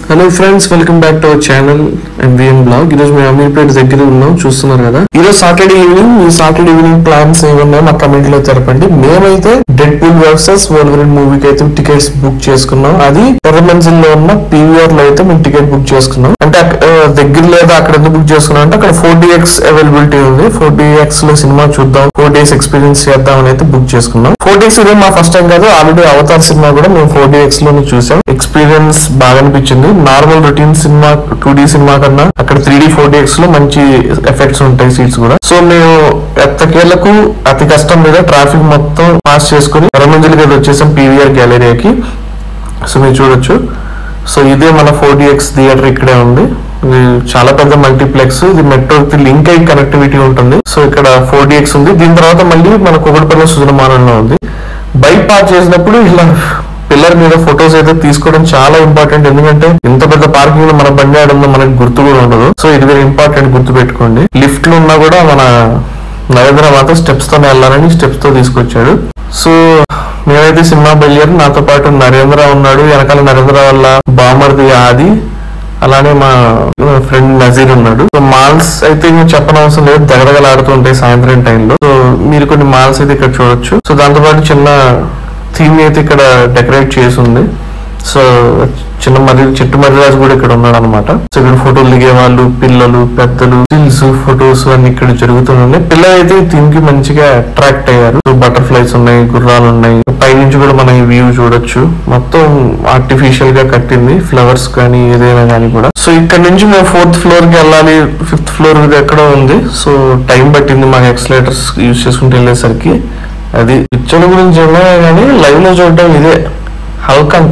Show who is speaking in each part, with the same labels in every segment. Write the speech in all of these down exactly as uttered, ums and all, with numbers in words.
Speaker 1: Hello friends, welcome back to our channel MVM blog. ఈరోజు మేము అమీర్పేట దగ్గర ఉన్నాం, చూస్తున్నారు కదా. ఈరోజు సాటర్డే ఈవినింగ్ ఈ సాటర్డే ఈవినింగ్ ప్లాన్స్ ఏమన్నాయో మా కమెంట్ లో తెలపండి. మేమైతే డెడ్ పూల్ వర్సెస్ వోల్వరిన్ మూవీకి అయితే టికెట్స్ బుక్ చేసుకున్నాం. అది ఎర్రమంజిల్ లో ఉన్న పీవీఆర్ లో అయితే మేము టికెట్ బుక్ చేసుకున్నాం. అంటే దగ్గర లేదా అక్కడ ఎందుకు బుక్ చేసుకున్నాం అంటే అక్కడ ఫోర్ డిఎక్స్ అవైలబిలిటీ ఉంది. ఫోర్ డిఎక్స్ లో సినిమా చూద్దాం, ఫోర్ డేస్ ఎక్స్పీరియన్స్ చేద్దాం అని అయితే బుక్ చేసుకున్నాం. ఫోర్ డేస్ ఇదే మా ఫస్ట్ టైం కాదు, ఆల్రెడీ అవతార్ సినిమా కూడా మేము ఫోర్ డిఎక్స్ లోనే చూసాం. ఎక్స్పీరియన్స్ బాగా అనిపించింది. Normal routine cinema two D cinema కన్నా అక్కడ త్రీ డి ఫోర్ డిఎక్స్ లో మంచి ఎఫెక్ట్స్ ఉంటాయి, సీట్స్ కూడా. సో మేము ఎత్తకేళ్లకు అతి కష్టం మీద ట్రాఫిక్ మొత్తం పాస్ చేసుకుని ఎర్రమంజిల్కి అయితే వచ్చేసాం, పీవీఆర్ గ్యాలరీకి. సో మీరు చూడొచ్చు. సో ఇదే మన ఫోర్ డిఎక్స్ థియేటర్ ఇక్కడే ఉంది. ఇది చాలా పెద్ద మల్టీప్లెక్స్. ఇది మెట్రో లింక్ అయి కనెక్టివిటీ ఉంటుంది. సో ఇక్కడ ఫోర్ డిఎక్స్ ఉంది. దీని తర్వాత మళ్ళీ మన కుకట్పల్లి సుజనమానంలో ఉంది. బైక్ పార్క్ చేసినప్పుడు ఇలా పిల్లర్ మీద ఫొటోస్ అయితే తీసుకోవడం చాలా ఇంపార్టెంట్. ఎందుకంటే ఇంత పెద్ద పార్కింగ్ లో మన బండి ఆడంలో మనకి గుర్తు కూడా ఉండదు. సో ఇది వెరీ ఇంపార్టెంట్, గుర్తు పెట్టుకోండి. లిఫ్ట్ లో ఉన్నా కూడా మన నరేంద్ర మాత్రం స్టెప్స్ తోనే వెళ్ళాలని స్టెప్స్ తో తీసుకొచ్చాడు. సో మేమైతే సినిమా బయలుదేరి, నాతో పాటు నరేంద్ర ఉన్నాడు, వెనకాల నరేంద్ర వల్ల బామర్ది ఆది, అలానే మా ఫ్రెండ్ నజీర్ ఉన్నాడు. సో మాల్స్ అయితే మేము చెప్పనవసరం లేదు, దగదగలాడుతుంటాయి సాయంత్రం టైంలో. సో మీరు కొన్ని మాల్స్ అయితే ఇక్కడ చూడొచ్చు. సో దాంతో పాటు చిన్న థీమ్ అయితే ఇక్కడ డెకరేట్ చేసి ఉంది. సో చిన్న మరి చెట్టు మర్రిరాజు కూడా ఇక్కడ ఉన్నాడు అనమాట. సో ఇక్కడ ఫోటోలు దిగే వాళ్ళు, పిల్లలు, పెద్దలు, స్టిల్స్, ఫొటోస్ అన్ని ఇక్కడ జరుగుతున్నాయి. పిల్లలు అయితే థీమ్ కి మంచిగా అట్రాక్ట్ అయ్యారు. బటర్ఫ్లైస్ ఉన్నాయి, గుర్రాలు ఉన్నాయి. పైనుంచి కూడా మనం ఈ వ్యూ చూడొచ్చు. మొత్తం ఆర్టిఫిషియల్ గా కట్టింది, ఫ్లవర్స్ కానీ ఏదైనా కానీ కూడా. సో ఇక్కడ నుంచి మేము ఫోర్త్ ఫ్లోర్ కి వెళ్ళాలి. ఫిఫ్త్ ఫ్లోర్ ఇది ఎక్కడో ఉంది. సో టైం పట్టింది మాకు ఎక్స్లేటర్స్ యూజ్ చేసుకుంటూ వెళ్ళేసరికి. అది పిక్చర్ గురించి ఏమో కానీ లైవ్ లో చూడటం ఇదే హల్కంట.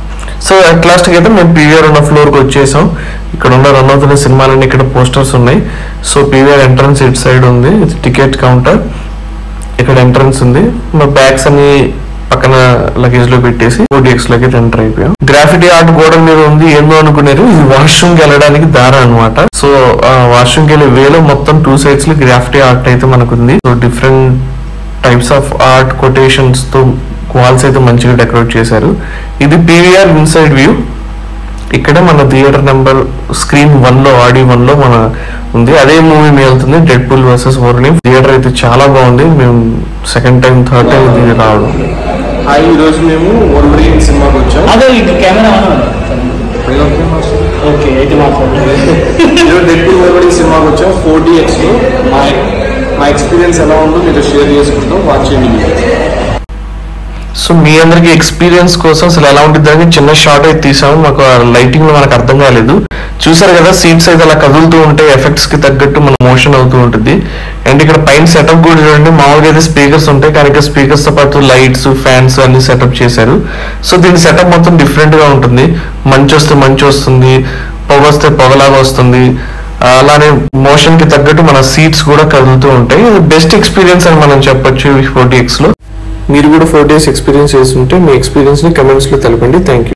Speaker 1: సో అట్ లాస్ట్ కి అయితే మేము పీవీఆర్ ఉన్న ఫ్లోర్ కి వచ్చేసాం. ఇక్కడ ఉన్న రన్ అవుతున్న సినిమాలన్నీ ఇక్కడ పోస్టర్స్ ఉన్నాయి. సో పీవీఆర్ ఎంట్రన్స్ ఇటు సైడ్ ఉంది, టికెట్ కౌంటర్. ఇక్కడ ఎంట్రన్స్ ఉంది. మా బ్యాగ్స్ అన్ని పక్కన లగేజ్ లో పెట్టేసి ఓడిఎక్స్ లోకి ఎంటర్ అయిపోయాం. గ్రాఫిటీ ఆర్ట్ గోడ మీద ఉంది. ఏందో అనుకున్నారు, ఇది వాష్రూమ్ కి వెళ్ళడానికి దారి అనమాట. సో వాష్రూమ్ కి వెళ్ళే వేలో మొత్తం టూ సైడ్స్ లో గ్రాఫిటీ ఆర్ట్ అయితే మనకు ఉంది. So different types of art quotations తో వాల్స్ అయితే మంచిగా డెకరేట్ చేశారు. ఇది పీవీఆర్ ఇన్సైడ్ వ్యూ. ఇక్కడ మన థియేటర్ నెంబర్ స్క్రీన్ వన్ లో ఆడి వన్ లో మన ఉంది. అదే మూవీ వెళ్తుంది, Deadpool versus Wolverine. Theatre అయితే చాలా బాగుంది. మేము సెకండ్ టైం థర్డ్ టైం ఇది రావడం. హాయ్, ఈ రోజు మేము వోల్వరిన్ సినిమాకి వచ్చాం. అదే కెమెరా ఓకే అయితే మాట్లాడుతున్నాం. డెడ్ పూల్ వోల్వరిన్ సినిమాకి వచ్చాం ఫోర్ డిఎక్స్ లో. మా మా ఎక్స్పీరియన్స్ ఎలా ఉందో మీరు షేర్ చేసుకుంటాం, వాచ్ చేయండి. సో మీ అందరికి ఎక్స్పీరియన్స్ కోసం అసలు ఎలా ఉంటుంది దానికి చిన్న షార్ట్ అయితే తీసాము. మాకు లైటింగ్ లో మనకు అర్థం కాలేదు. చూసారు కదా, సీట్స్ అయితే అలా కదులుతూ ఉంటాయి, ఎఫెక్ట్స్ కి తగ్గట్టు మన మోషన్ అవుతూ ఉంటుంది. అండ్ ఇక్కడ పైన సెటప్ కూడా చూడండి. మామూలుగా అయితే స్పీకర్స్ ఉంటాయి, కానీ ఇక్కడ స్పీకర్స్ తో పాటు లైట్స్, ఫ్యాన్స్ అన్ని సెటప్ చేశారు. సో దీని సెటప్ మొత్తం డిఫరెంట్ గా ఉంటుంది. మంచి వస్తే మంచి వస్తుంది, పొగ వస్తే పొగలాగా వస్తుంది. అలానే మోషన్ కి తగ్గట్టు మన సీట్స్ కూడా కదులుతూ ఉంటాయి. బెస్ట్ ఎక్స్పీరియన్స్ అని మనం చెప్పొచ్చు ఫోర్ డిఎక్స్ లో. మీరు కూడా ఫోర్ డేస్ ఎక్స్పీరియన్స్ చేస్తుంటే మీ ఎక్స్పీరియన్స్ ని కమెంట్స్ లో తెలపండి. Thank you.